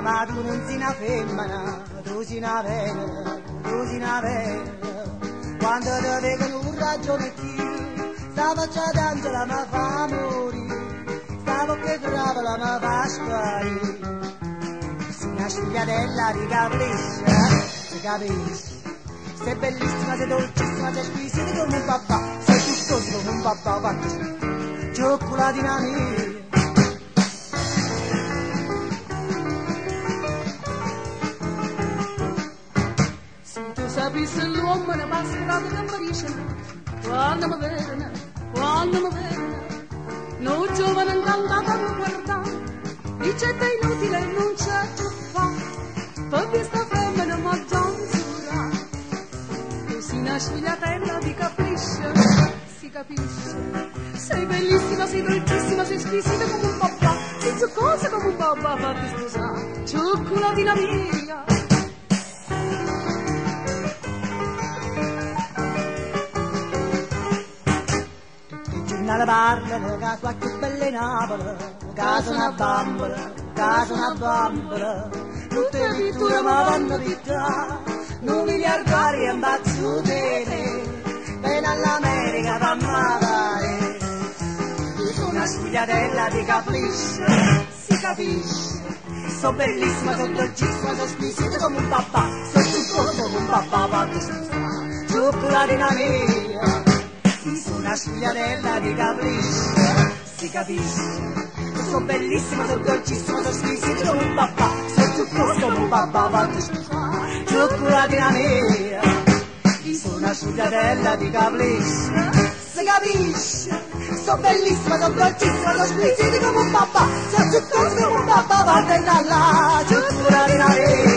ma tu non sei una femmina, tu sei una venera, tu sei una venera. Quando ti vedono un ragione più, sta faccia d'angela mi fa morire, sta bocca travola mi fa sparire. Sei una sfigliatella di capriccia, si capisce. Sei bellissima, sei dolcissima, sei squisita come un papà, sei gustosa come un papà, faccio cioccolatina mia. Sapesse l'uomo ne passa che mi dice quando mi vede, no giovane incantata mi guarda, dice che è inutile non c'è più fa, per questa femmina mi gianzura, tu sei una sfigliatella di capriccio, si capisce, sei bellissima, sei dolcissima, sei squisita come un papà, sei succosa come un papà, fatti sposare, cioccolattina mia. Non parlano che qualche bella Napoli, che sono una bambola, tutte le pitture mi vanno pittare, non miliardari e bazzutene, bene all'America fammi fare, sono una sfigliatella di capriccio, si capisce, sono bellissima, sono dolcissima, sono squisita come un papà, sono succosa come un papà, fatto scusare, cioccolattina mia. Sono una sfigliatella di capriccio, si capisce. Sono bellissima, sono dolcissima, sono squisita come un papà, sono succosa come un papà, fatto scusare, cioccolattina mia. Sono una sfigliatella di capriccio, si capisce. Sono bellissima, sono dolcissima, sono squisita come un papà, sono succosa come un papà, fatto là, cioccolattina mia.